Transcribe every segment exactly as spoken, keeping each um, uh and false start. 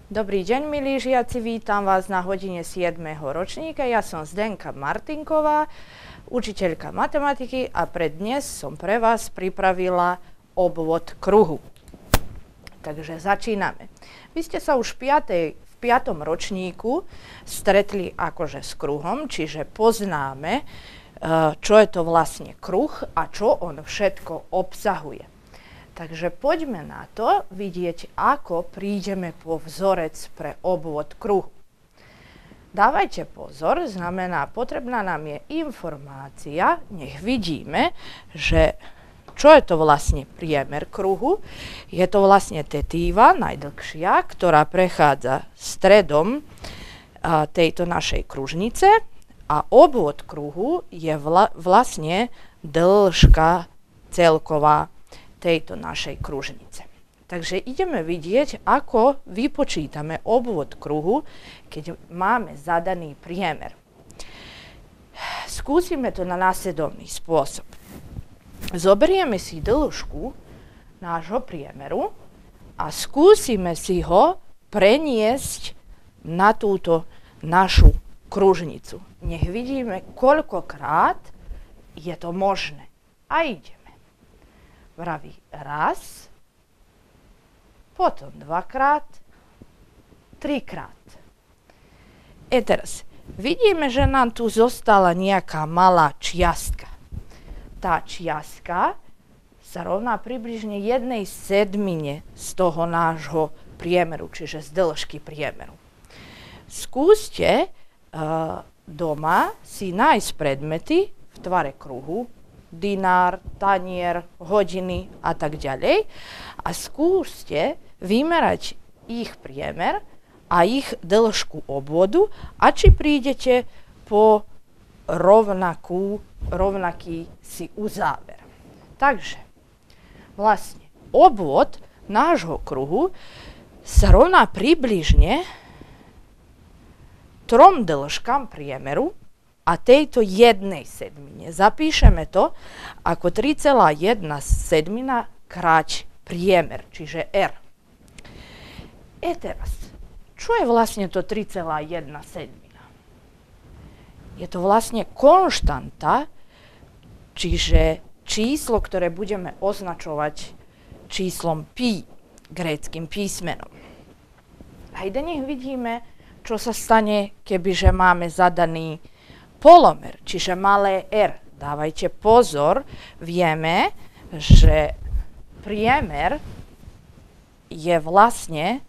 Dobrý deň, milí žiaci, vítam vás na hodine siedmeho ročníka. Ja som Zdenka Martinková, učiteľka matematiky a pre dnes som pre vás pripravila obvod kruhu. Takže začíname. Vy ste sa už v, piatej, v piatom ročníku stretli akože s kruhom, čiže poznáme, čo je to vlastne kruh a čo on všetko obsahuje. Takže poďme na to vidieť, ako prídeme po vzorec pre obvod kruhu. Dávajte pozor, znamená, potrebná nám je informácia, nech vidíme, že čo je to vlastne priemer kruhu. Je to vlastne tetíva, najdlhšia, ktorá prechádza stredom a, tejto našej kružnice a obvod kruhu je vla, vlastne dĺžka celková tejto našej kružnice. Takže ideme vidieť, ako vypočítame obvod kruhu, keď máme zadaný priemer. Skúsime to na následovný spôsob. Zoberieme si dĺžku nášho priemeru a skúsime si ho preniesť na túto našu kružnicu. Nech vidíme, koľkokrát je to možné. A ide. Vraví raz, potom dvakrát, trikrát. E teraz, vidíme, že nám tu zostala nejaká malá čiastka. Tá čiastka sa rovná približne jednej sedmine z toho nášho priemeru, čiže z dĺžky priemeru. Skúste uh, doma si nájsť predmety v tvare kruhu, dinár, tanier, hodiny a tak ďalej. A skúste vymerať ich priemer a ich dĺžku obvodu a či prídete po rovnakú, rovnaký si uzáver. Takže vlastne obvod nášho kruhu sa rovná približne trom dĺžkam priemeru a tejto jednej sedmine. Zapíšeme to ako tri celá jedna sedmina kráť priemer, čiže R. E teraz, čo je vlastne to tri celá jedna sedmina? Je to vlastne konštanta, čiže číslo, ktoré budeme označovať číslom pi, gréckym písmenom. Hajde, nech vidíme, čo sa stane, kebyže máme zadaný polomer, čiže malé r. Dávajte pozor, vieme, že priemer je vlastne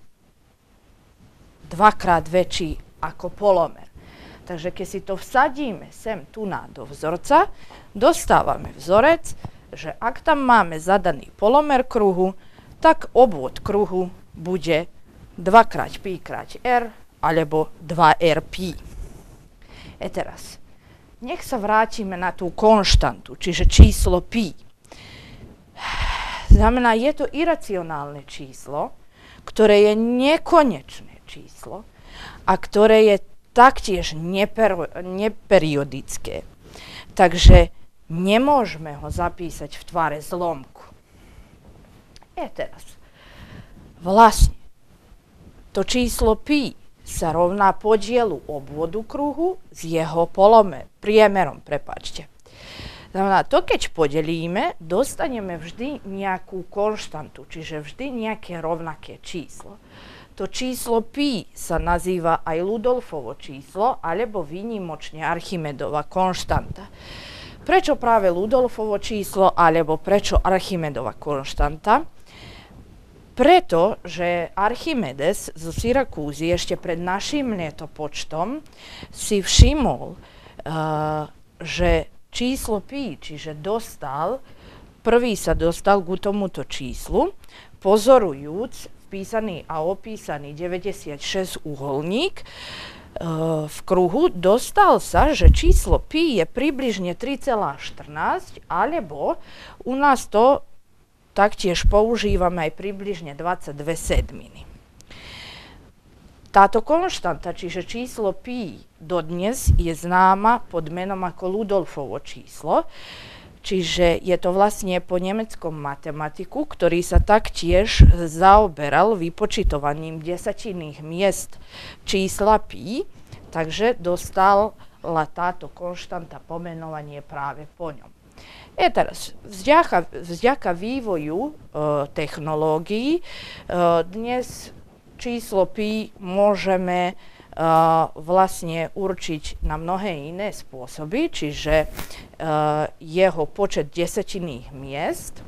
dvakrát väčší ako polomer. Takže keď si to vsadíme sem tu na do vzorca, dostávame vzorec, že ak tam máme zadaný polomer kruhu, tak obvod kruhu bude dva krát pi krát r alebo dva r pi. E teraz, nech sa vrátime na tú konštantu, čiže číslo pi. Znamená, je to iracionálne číslo, ktoré je nekonečné číslo a ktoré je taktiež neper, neperiodické. Takže nemôžeme ho zapísať v tvare zlomku. E teraz, vlastne, to číslo pi sa rovná podielu obvodu kruhu s jeho polomer, priemerom, prepáčte. Znamená, to keď podelíme, dostaneme vždy nejakú konštantu, čiže vždy nejaké rovnaké číslo. To číslo pi sa nazýva aj Rudolfovo číslo, alebo výnimočne Archimedova konštanta. Prečo práve Rudolfovo číslo, alebo prečo Archimedova konštanta? Preto, že Archimedes zo Syrakúzy ešte pred našim letopočtom si všimol, uh, že číslo pi, čiže dostal, prvý sa dostal k tomuto číslu, pozorujúc vpísaný a opísaný deväťdesiatšesť uholník uh, v kruhu, dostal sa, že číslo pi je približne tri celá štrnásť, alebo u nás to taktiež používame aj približne dvadsaťdve sedminy. Táto konštanta, čiže číslo pi, dodnes je známa pod menom ako Rudolfovo číslo, Čiže je to vlastne po nemeckom matematiku, ktorý sa taktiež zaoberal vypočítovaním desatinných miest čísla pi, takže dostala táto konštanta pomenovanie práve po ňom. E teraz, vďaka, vďaka vývoju e, technológií e, dnes číslo pi môžeme e, vlastne určiť na mnohé iné spôsoby, čiže e, jeho počet desatinných miest.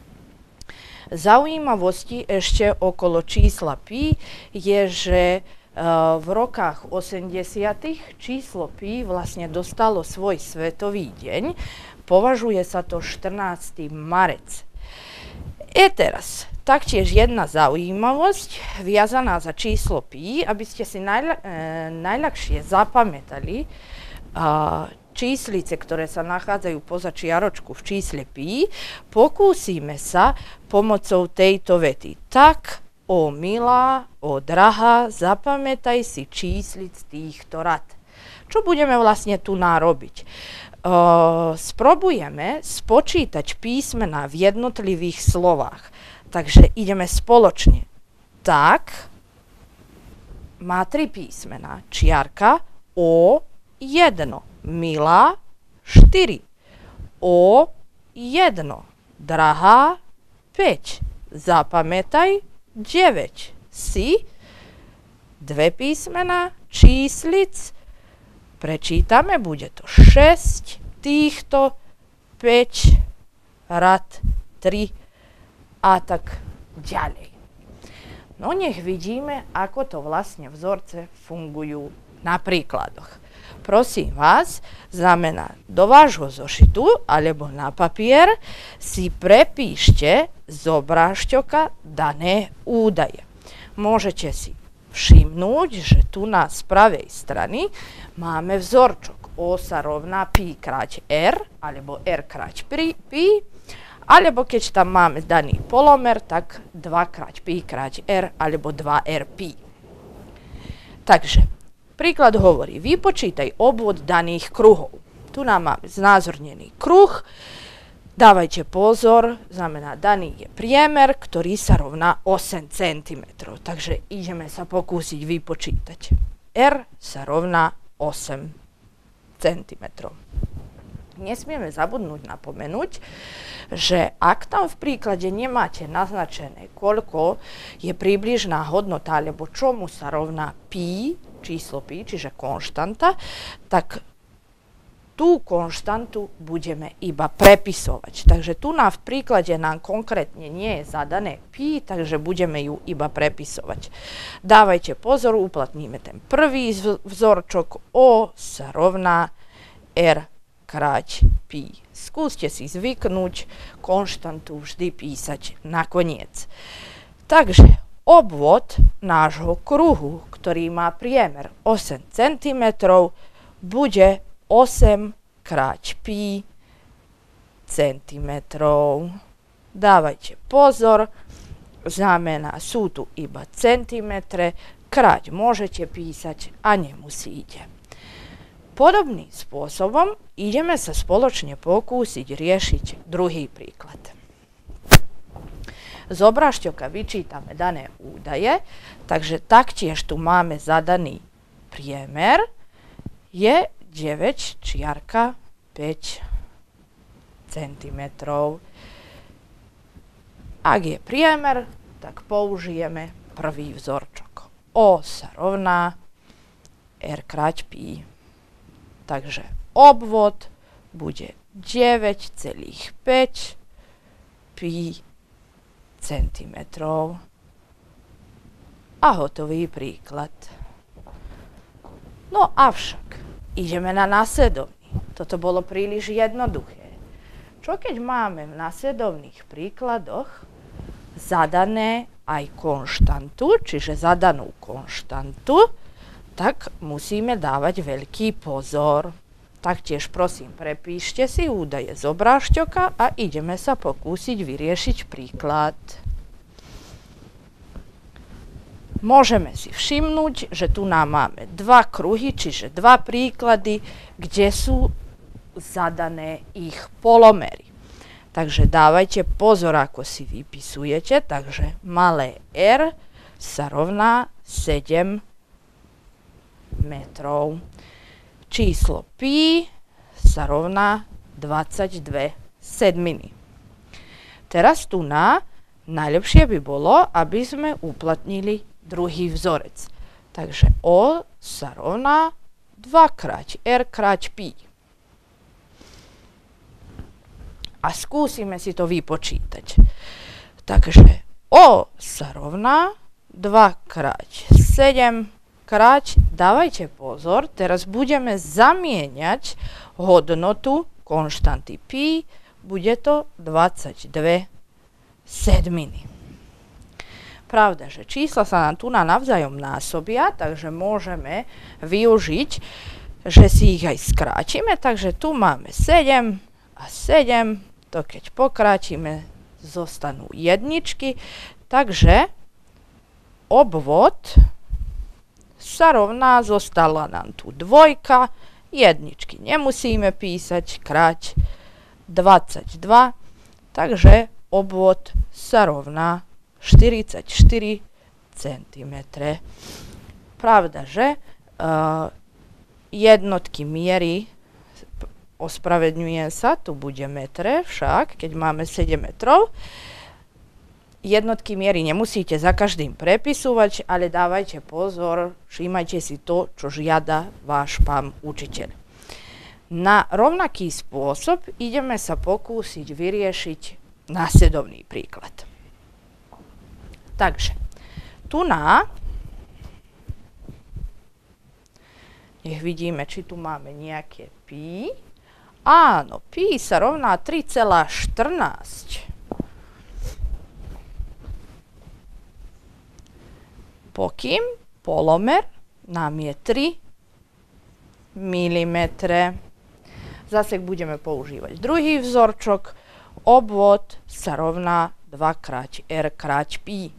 Zaujímavosti ešte okolo čísla pi je, že e, v rokách osemdesiatych číslo pi vlastne dostalo svoj svetový deň. Považuje sa to štrnásteho marca. E teraz, taktiež jedna zaujímavosť viazaná za číslo pi, aby ste si najľa, e, najľahšie zapamätali e, číslice, ktoré sa nachádzajú poza čiaročku v čísle pi, pokúsime sa pomocou tejto vety. Tak, o milá, o drahá, zapamätaj si číslic týchto rad. Čo budeme vlastne tu narobiť? Uh, sprobujeme spočítať písmená v jednotlivých slovách. Takže ideme spoločne. Tak má tri písmená. Čiarka o jedno. Milá štyri. O jedno. Drahá päť. Zapamätaj deväť. Si dve písmená číslic. Prečítame, bude to šesť týchto, päť, rad, tri a tak ďalej. No nech vidíme, ako to vlastne vzorce fungujú na príkladoch. Prosím vás, znamená do vášho zošitu alebo na papier si prepíšte z obrážťoka dané údaje. Môžete si všimnúť, že tu na z pravej strany máme vzorčok. O sa rovná pi krát r, alebo r krát pi, alebo keď tam máme daný polomer, tak dva krát pi krát r, alebo dva r pi. Takže, príklad hovorí, vypočítaj obvod daných kruhov. Tu nám máme znázornený kruh. Dávajte pozor, znamená, daný je priemer, ktorý sa rovná osem centimetrov. Takže ideme sa pokúsiť vypočítať. R sa rovná osem centimetrov. Nesmieme zabudnúť napomenúť, že ak tam v príklade nemáte naznačené, koľko je približná hodnota, alebo čomu sa rovná pi, číslo pi, čiže konštanta, tak tú konštantu budeme iba prepisovať. Takže tu na v príklade nám konkrétne nie je zadané pi, takže budeme ju iba prepisovať. Dávajte pozor, uplatníme ten prvý vzorčok. O sa rovná r krát pi. Skúste si zvyknúť konštantu vždy písať nakoniec. Takže obvod nášho kruhu, ktorý má priemer osem centimetrov, bude osem krát pi centimetrov. Dávajte pozor, znamená, sú tu iba centimetre, krát môžete písať a nemusíte. Podobným spôsobom ideme sa spoločne pokúsiť riešiť druhý príklad. Z obrážťoka vyčítame dané údaje, takže taktiež tu máme zadaný priemer, je deväť čiarka päť centimetrov. Ak je priemer, tak použijeme prvý vzorčok. O sa rovná r krát pi. Takže obvod bude deväť celá päť pi centimetrov. A hotový príklad. No avšak, ideme na nasledovný. Toto bolo príliš jednoduché. Čo keď máme v nasledovných príkladoch zadané aj konštantu, čiže zadanú konštantu, tak musíme dávať veľký pozor. Taktiež prosím, prepíšte si údaje z obrážťoka a ideme sa pokúsiť vyriešiť príklad. Môžeme si všimnúť, že tu nám máme dva kruhy, čiže dva príklady, kde sú zadané ich polomery. Takže dávajte pozor, ako si vypisujete. Takže malé r sa rovná sedem metrov. Číslo pi sa rovná dvadsaťdve sedminy. Teraz tu na najlepšie by bolo, aby sme uplatnili druhý vzorec. Takže O sa rovná dva krát R krát pi. A skúsime si to vypočítať. Takže O sa rovná dva krát sedem krát, dávajte pozor, teraz budeme zamieňať hodnotu konštanty pi, bude to dvadsaťdve sedminy. Pravda, že čísla sa nám tu na navzájom násobia, takže môžeme využiť, že si ich aj skrátime, takže tu máme sedem a sedem, to keď pokrátime, zostanú jedničky, takže obvod sa rovná, zostala nám tu dvojka, jedničky nemusíme písať, kráť dvadsaťdva, takže obvod sa rovná štyridsaťštyri centimetre. Pravda, že uh, jednotky miery, ospravedňujem sa, tu bude metre, však, keď máme sedem metrov. Jednotky miery nemusíte za každým prepisovať, ale dávajte pozor, všímajte si to, čo žiada váš pán učiteľ. Na rovnaký spôsob ideme sa pokúsiť vyriešiť následovný príklad. Takže, tu na, nech vidíme, či tu máme nejaké pi. Áno, pi sa rovná tri celá štrnásť. Pokým polomer nám je tri milimetre. Zase budeme používať druhý vzorčok. Obvod sa rovná dva krát r krát pi.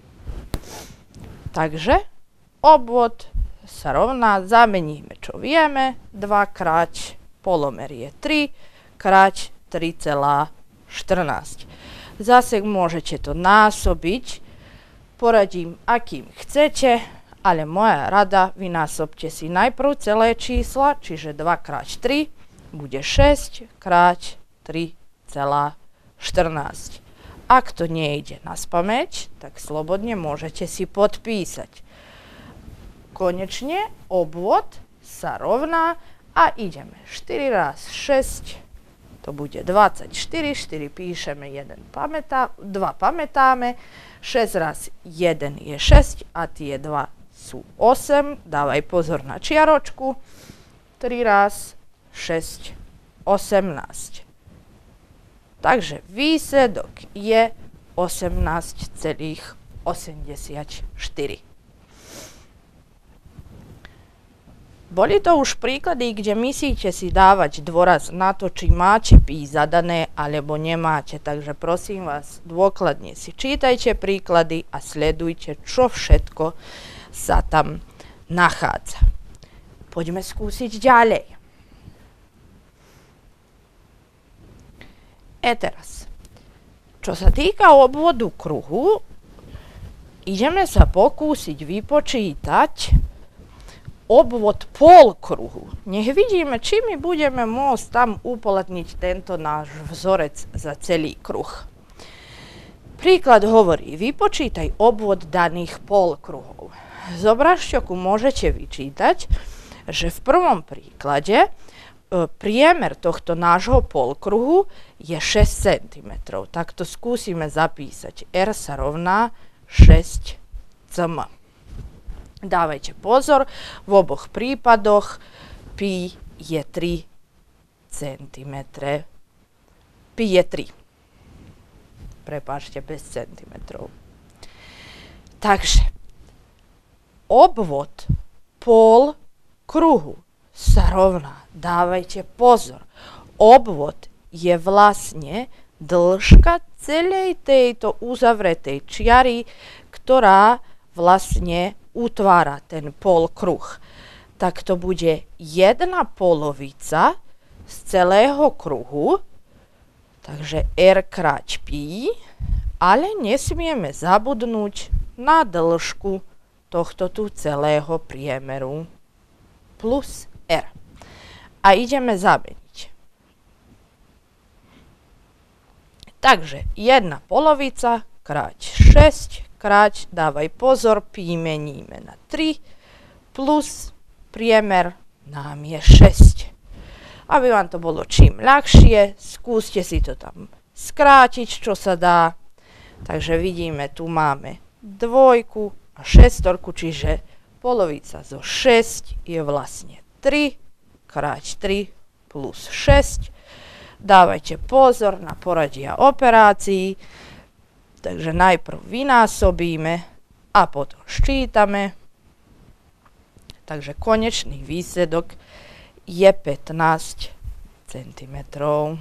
Takže obvod sa rovná, zameníme, čo vieme, dva krát polomer je tri krát tri celá štrnásť. Zase môžete to násobiť poradím, akým chcete, ale moja rada, vynásobte si najprv celé čísla, čiže dva krát tri bude šesť krát tri celá štrnásť. Ak to nejde na spamäť, tak slobodne môžete si podpísať. Konečne obvod sa rovná a ideme štyri raz šesť, to bude dvadsaťštyri, štyri píšeme, jeden pamätá, dva pamätáme, šesť raz jeden je šesť a tie dva sú osem, dávaj pozor na čiaročku, tri raz šesť, osemnásť. Takže výsledok je osemnásť celá osemdesiatštyri. Boli to už príklady, kde musíte si dávať dôraz na to, či máte pi zadané, alebo nemáte. Takže prosím vás, dôkladne si čítajte príklady a sledujte, čo všetko sa tam nachádza. Poďme skúsiť ďalej. E teraz, čo sa týka obvodu kruhu, ideme sa pokúsiť vypočítať obvod polkruhu. Nech vidíme, či my budeme môcť tam uplatniť tento náš vzorec za celý kruh. Príklad hovorí, vypočítaj obvod daných polkruhov. Z obrazčoku môžete vyčítať, že v prvom príklade e, priemer tohto nášho polkruhu je šesť centimetrov. Tak to skúsime zapísať. R sa rovná šesť cm. Dávajte pozor, v oboch prípadoch pi je tri centimetre. Pi je tri. Prepáčte, bez centimetrov. Takže, obvod pol kruhu sa rovná, dávajte pozor, obvod je vlastne dĺžka celej tejto uzavretej čiary, ktorá vlastne utvára ten polkruh. Tak to bude jedna polovica z celého kruhu, takže R krát pi, ale nesmieme zabudnúť na dĺžku tohto tu celého priemeru plus R. A ideme zameniť. Takže jedna polovica krát šesť krát, dávaj pozor, pi meníme na tri plus priemer nám je šesť. Aby vám to bolo čím ľahšie, skúste si to tam skrátiť, čo sa dá. Takže vidíme, tu máme dvojku a šestorku, čiže polovica zo šesť je vlastne tri krát tri plus šesť. Dávajte pozor na poradia operácií. Takže najprv vynásobíme a potom ščítame. Takže konečný výsledok je pätnásť centimetrov.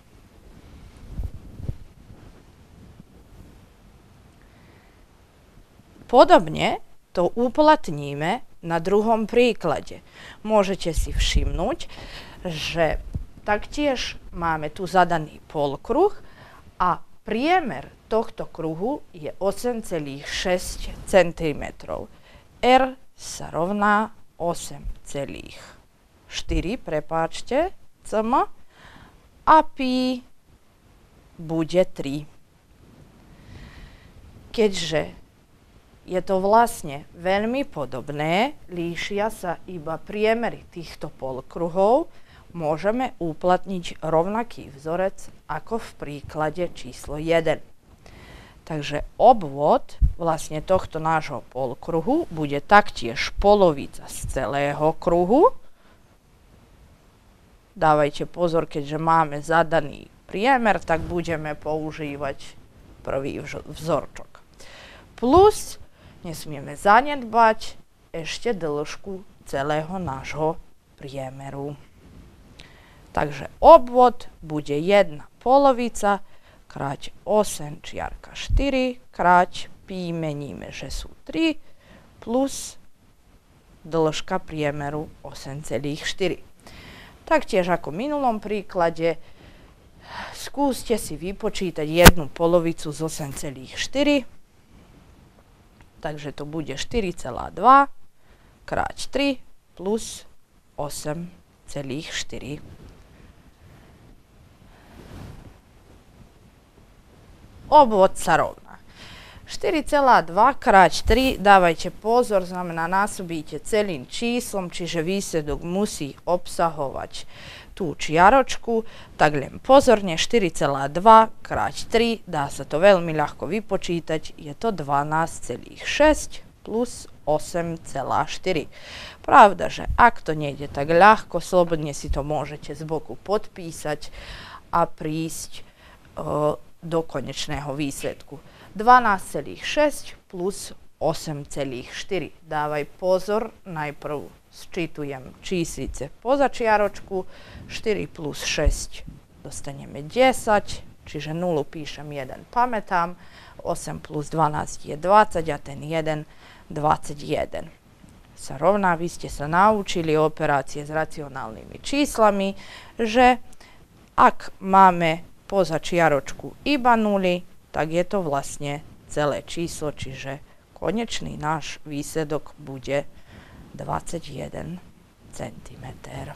Podobne to uplatníme na druhom príklade. Môžete si všimnúť, že taktiež máme tu zadaný polkruh a priemer tohto kruhu je osem celá šesť centimetrov. R sa rovná osem celá štyri, prepáčte, cm, a pi bude tri. Keďže je to vlastne veľmi podobné, líšia sa iba priemery týchto polkruhov, môžeme uplatniť rovnaký vzorec ako v príklade číslo jeden. Takže obvod vlastne tohto nášho polkruhu bude taktiež polovica z celého kruhu. Dávajte pozor, keďže máme zadaný priemer, tak budeme používať prvý vzorčok. Plus nesmieme zanedbať ešte dĺžku celého nášho priemeru. Takže obvod bude jedna polovica krát osem čiarka štyri krát pi meníme, že sú tri plus dĺžka priemeru osem celá štyri. Taktiež ako v minulom príklade skúste si vypočítať jednu polovicu z osem celá štyri. Takže to bude štyri celá dva krát tri plus osem celá štyri. Obvod sa rovná. štyri celá dva krát tri, dávajte pozor, znamená násobíte celým číslom, čiže výsledok musí obsahovať tú čiaročku, tak len pozorne, štyri celá dva krát tri, dá sa to veľmi ľahko vypočítať, je to dvanásť celá šesť plus osem celá štyri. Pravda, že ak to nejde tak ľahko, slobodne si to môžete z boku podpísať a prísť uh, do konečného výsledku. dvanásť celá šesť plus osem celá štyri. Dávaj pozor, najprv sčítujem číslice poza čiaročku, štyri plus šesť dostaneme desať, čiže nulu píšem, jeden pamätám, osem plus dvanásť je dvadsať a ten jeden dvadsaťjeden. Sa rovná, vy ste sa naučili operácie s racionálnymi číslami, že ak máme poza čiaročku iba nuly, tak je to vlastne celé číslo, čiže konečný náš výsledok bude dvadsaťjeden centimetrov.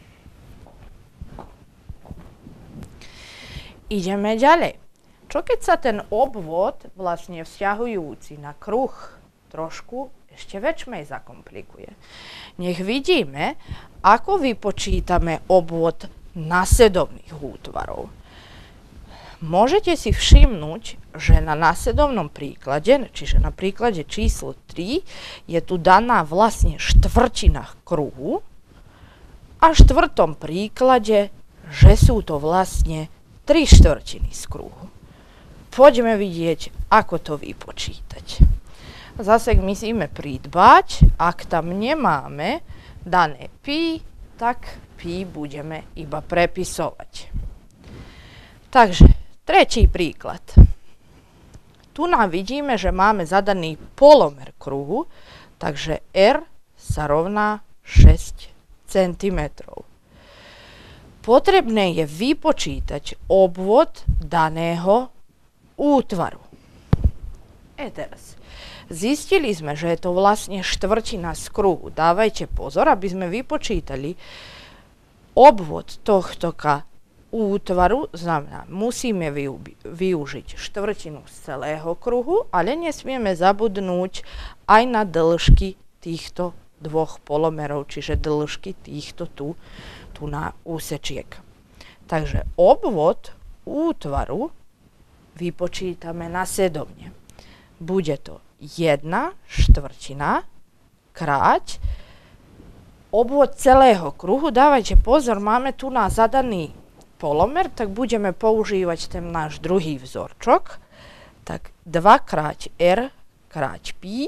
Ideme ďalej. Čo keď sa ten obvod, vlastne vzťahujúci na kruh, trošku ešte väčšmej zakomplikuje? Nech vidíme, ako vypočítame obvod nasledovných útvarov. Môžete si všimnúť, že na následovnom príklade, čiže na príklade číslo tri, je tu daná vlastne štvrtina kruhu a v štvrtom príklade, že sú to vlastne tri štvrtiny z kruhu. Poďme vidieť, ako to vypočítať. Zase musíme pridbať, ak tam nemáme dané pi, tak pi budeme iba prepisovať. Takže tretí príklad. Tu nám vidíme, že máme zadaný polomer kruhu, takže R sa rovná šesť centimetrov. potrebné je vypočítať obvod daného útvaru. E teraz, zistili sme, že je to vlastne štvrtina z kruhu. Dávajte pozor, aby sme vypočítali obvod tohto útvaru, znamená, musíme využiť štvrtinu z celého kruhu, ale nesmieme zabudnúť aj na dĺžky týchto dvoch polomerov, čiže dĺžky týchto tu, tu na úsečiek. Takže obvod útvaru vypočítame nasledovne. Bude to jedna štvrtina kráť obvod celého kruhu. Dávajte pozor, máme tu na zadaný polomer, tak budeme používať ten náš druhý vzorčok. Tak dva krát r krát pi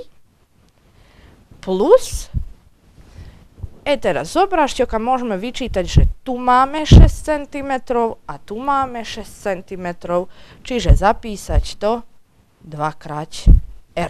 plus, e teraz z obrážťoka môžeme vyčítať, že tu máme šesť centimetrov a tu máme šesť centimetrov, čiže zapísať to dva krát r.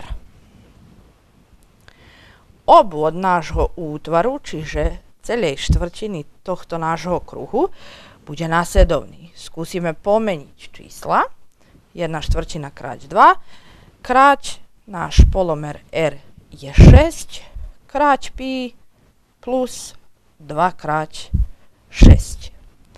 Obvod nášho útvaru, čiže celej štvrtiny tohto nášho kruhu, bude následovný. Skúsime pomeniť čísla. jedna štvrtina krát dva, krát náš polomer r je šesť, krát pi plus dva krát šesť.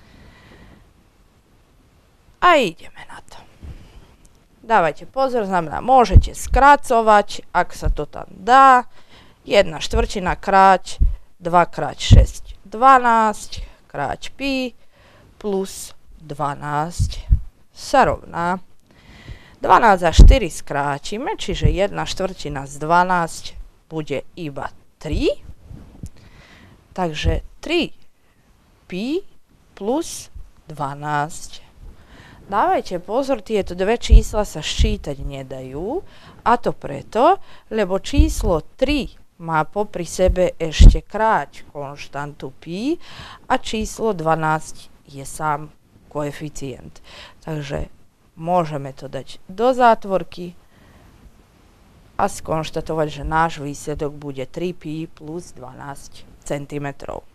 A ideme na to. Dávajte pozor, znamená, môžete skracovať, ak sa to tam dá. jedna štvrtina krát dva krát šesť, dvanásť, krát pi plus dvanásť sa rovná. dvanásť a štyri skrátime, čiže jedna štvrtina z dvanásť bude iba tri. Takže tri pi plus dvanásť. Dávajte pozor, tieto dve čísla sa sčítať nedajú, a to preto, lebo číslo tri má popri sebe ešte kráť konštantu pi a číslo dvanásť je sám koeficient. Takže môžeme to dať do zátvorky a skonštatovať, že náš výsledok bude tri pi plus dvanásť centimetrov.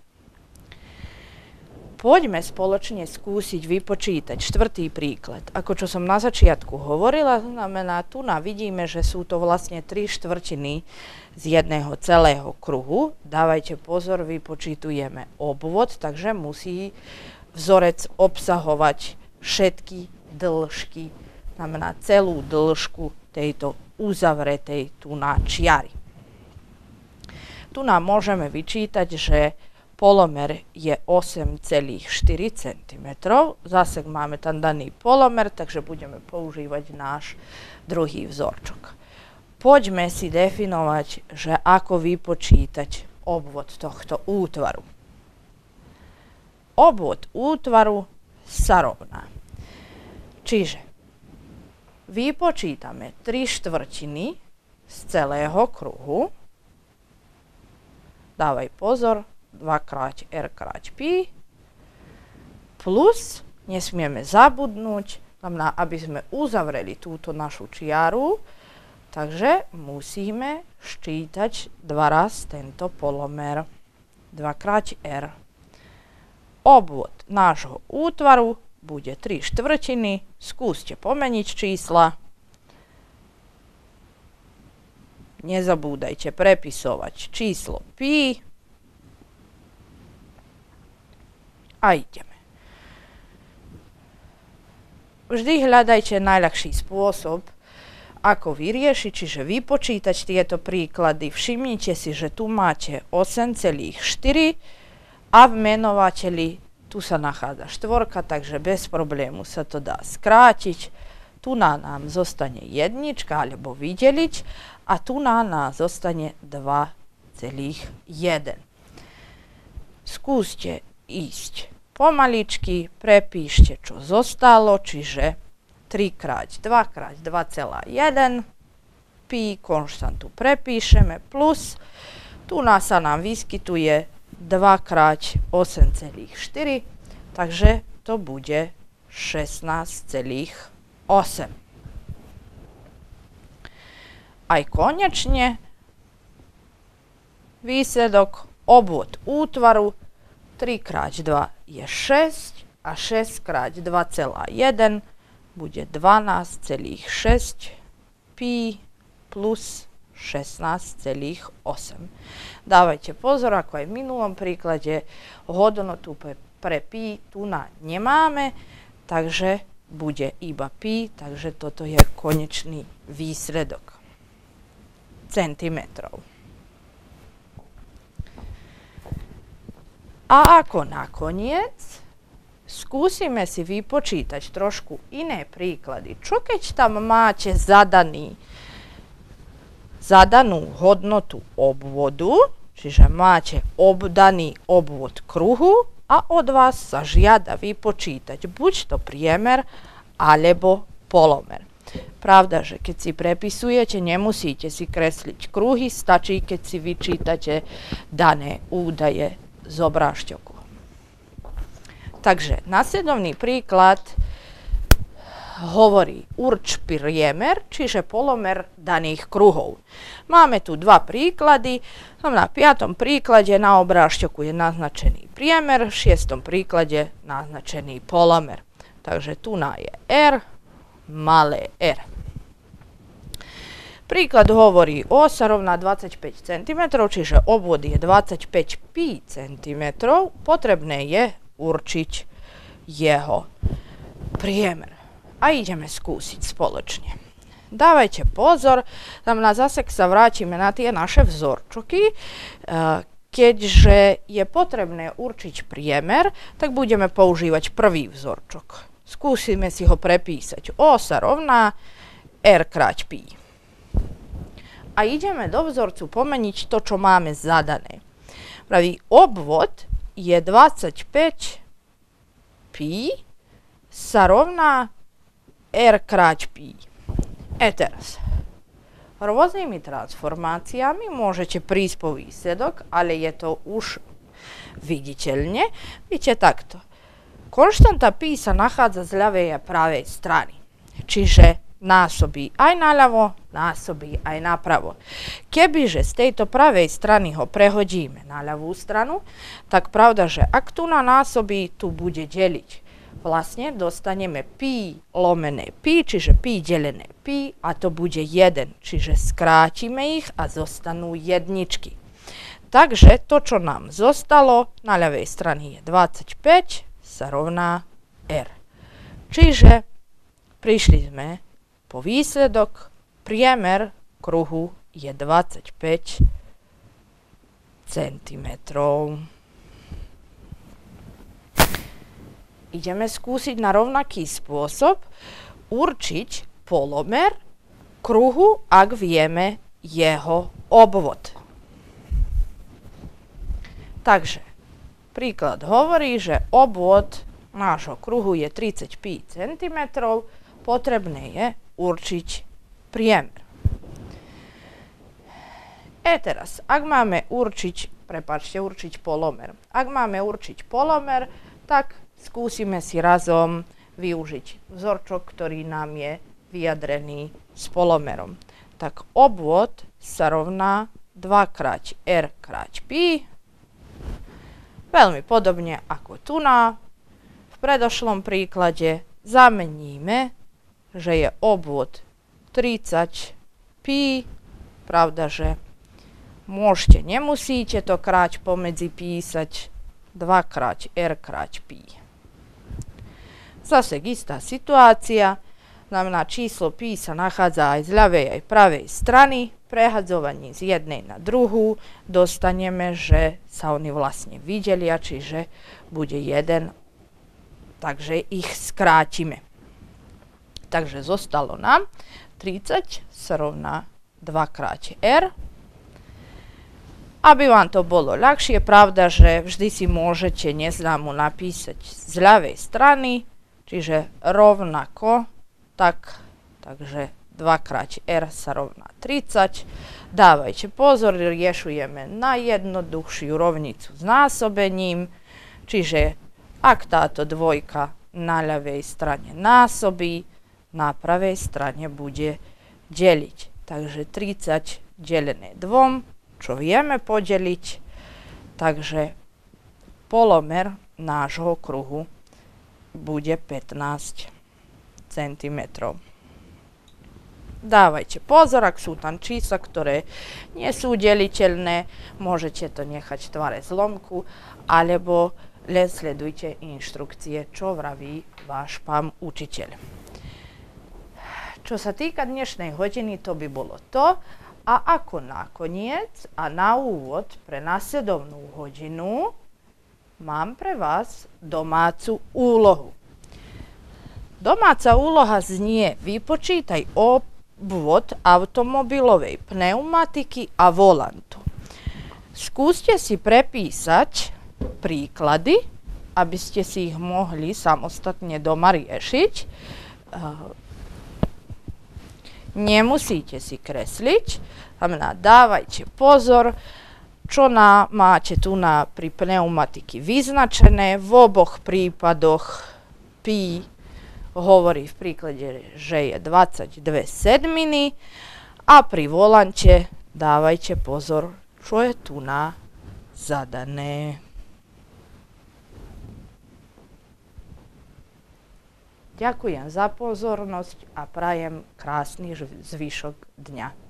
Poďme spoločne skúsiť vypočítať štvrtý príklad. Ako čo som na začiatku hovorila, znamená, tu na vidíme, že sú to vlastne tri štvrtiny z jedného celého kruhu. Dávajte pozor, vypočítujeme obvod, takže musí vzorec obsahovať všetky dĺžky, znamená celú dĺžku tejto uzavretej tu na čiary. Tu nám môžeme vyčítať, že polomer je osem celá štyri centimetra. Zase máme tam daný polomer, takže budeme používať náš druhý vzorčok. Poďme si definovať, že ako vypočítať obvod tohto útvaru. Obvod útvaru sa rovná. Čiže vypočítame tri štvrtiny z celého kruhu. Dávaj pozor, dva krát r krát pi plus, nesmieme zabudnúť, znamená, aby sme uzavreli túto našu čiaru, takže musíme ščítať dva raz tento polomer, dva krát r. Obvod nášho útvaru bude tri štvrtiny, skúste pomeniť čísla. Nezabúdajte prepisovať číslo pi. A ideme. Vždy hľadajte najľahší spôsob, ako vyriešiť, čiže vypočítať tieto príklady. Všimnite si, že tu máte osem celá štyri a v menovateli tu sa nachádza štvorka, takže bez problému sa to dá skrátiť. Tu na nám zostane jednička alebo vydeliť a tu na nás zostane dva celá jeden. Skúste ísť pomaličky, prepíšte, čo zostalo, čiže tri krát dva krát dva celá jeden, pi, konštantu prepíšeme, plus, tu nás sa nám vyskytuje dva krát osem celá štyri, takže to bude šestnásť celá osem. Aj konečne výsledok obvod útvaru tri krát dva je šesť a šesť krát dva celá jeden bude dvanásť celá šesť pi plus šestnásť celá osem. Dávajte pozor, ako aj v minulom príklade, hodnotu pre, pre pi tu na nemáme, takže bude iba pi, takže toto je konečný výsledok centimetrov. A ako nakoniec skúsime si vypočítať trošku iné príklady. Čo keď tam máte zadaný, zadanú hodnotu obvodu, čiže máte obdaný obvod kruhu a od vás sa žiada vypočítať buď to priemer alebo polomer. Pravda, že keď si prepisujete, nemusíte si kresliť kruhy, stačí, keď si vyčítate dané údaje z obrážťoku. Takže nasledovný príklad hovorí urč priemer, čiže polomer daných kruhov. Máme tu dva príklady. Na piatom príklade na obrážťoku je naznačený priemer, v šiestom príklade naznačený polomer. Takže tu na je R, malé r. Príklad hovorí os sa rovná dvadsaťpäť centimetrov, čiže obvod je dvadsaťpäť pi centimetrov. Potrebné je určiť jeho priemer. A ideme skúsiť spoločne. Dávajte pozor, tam na zase sa vrátime na tie naše vzorčoky. Keďže je potrebné určiť priemer, tak budeme používať prvý vzorčok. Skúsime si ho prepísať. O sa rovná r krát pi. A ideme do vzorcu pomeniť to, čo máme zadané. Praví, obvod je dvadsaťpäť pi sa rovná r krát pi. E teraz, rôznymi transformáciami môžete prísť po výsledok, ale je to už viditeľne. Vidíte takto. Konštanta pi sa nachádza z ľavej a pravej strany. Čiže násobí aj naľavo, násobí aj napravo. Kebyže z tejto pravej strany ho prehodíme na ľavú stranu, tak pravda, že ak tu na násobí, tu bude deliť. Vlastne dostaneme pi lomené pi, čiže pi delené pi a to bude jeden. Čiže skrátime ich a zostanú jedničky. Takže to, čo nám zostalo na ľavej strane je dvadsaťpäť sa rovná r. Čiže prišli sme po výsledok, priemer kruhu je dvadsaťpäť centimetrov. Ideme skúsiť na rovnaký spôsob určiť polomer kruhu, ak vieme jeho obvod. Takže príklad hovorí, že obvod nášho kruhu je tridsať pi centimetrov, potrebné je určiť priemer. E teraz, ak máme určiť, prepáčte, určiť polomer. Ak máme určiť polomer, tak skúsime si razom využiť vzorčok, ktorý nám je vyjadrený s polomerom. Tak obvod sa rovná dva krát r krát pi. Veľmi podobne ako tu na. V predošlom príklade zameníme, že je obvod tridsať pi. Pravda, že môžete, nemusíte to kráť pomedzi písať dva krát r krát pi. Zase istá situácia, znamená číslo pi sa nachádza aj z ľavej aj pravej strany, prehadzovaní z jednej na druhú, dostaneme, že sa oni vlastne vydelia, čiže bude jeden, takže ich skrátime. Takže zostalo nám tridsať sa rovná dva krát r. Aby vám to bolo ľahšie, pravda, že vždy si môžete neznámu napísať z ľavej strany, čiže rovnako, tak, takže dva krát r sa rovná tridsať. Dávajte pozor, riešujeme najjednoduchšiu rovnicu s násobením, čiže ak táto dvojka na ľavej strane násobí, na pravej strane bude deliť. Takže tridsať delené dvom, čo vieme podeliť, takže polomer nášho kruhu bude pätnásť centimetrov. Dávajte pozor, ak sú tam čísla, ktoré nie sú deliteľné, môžete to nechať v tvare zlomku, alebo len sledujte inštrukcie, čo vraví váš pán učiteľ. Čo sa týka dnešnej hodiny, to by bolo to. A ako nakoniec a na úvod pre nasledovnú hodinu mám pre vás domácu úlohu. Domáca úloha znie: vypočítaj obvod automobilovej pneumatiky a volantu. Skúste si prepísať príklady, aby ste si ich mohli samostatne doma riešiť. Nemusíte si kresliť, znamená, dávajte pozor, čo na, máte tu na pri pneumatiky vyznačené. V oboch prípadoch pi hovorí v príklade, že je dvadsaťdve sedminy, a pri volante dávajte pozor, čo je tu na zadané. Ďakujem za pozornosť a prajem krásny zvyšok dňa.